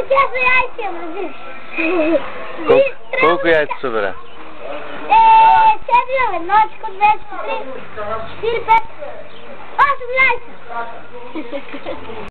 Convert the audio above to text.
тясно яйце, разбираш. Колко яйца събера? 4, 1, 2, 3, 4, 5, 8 яйца.